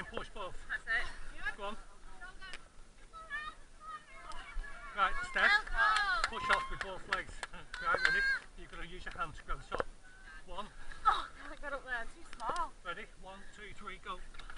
and push both. That's it. Go on. Right, Steph, push off with both legs. Right, ready? You've got to use your hand to grab the top. One. Oh, I got up there, too small. Ready? 1, 2, 3, go.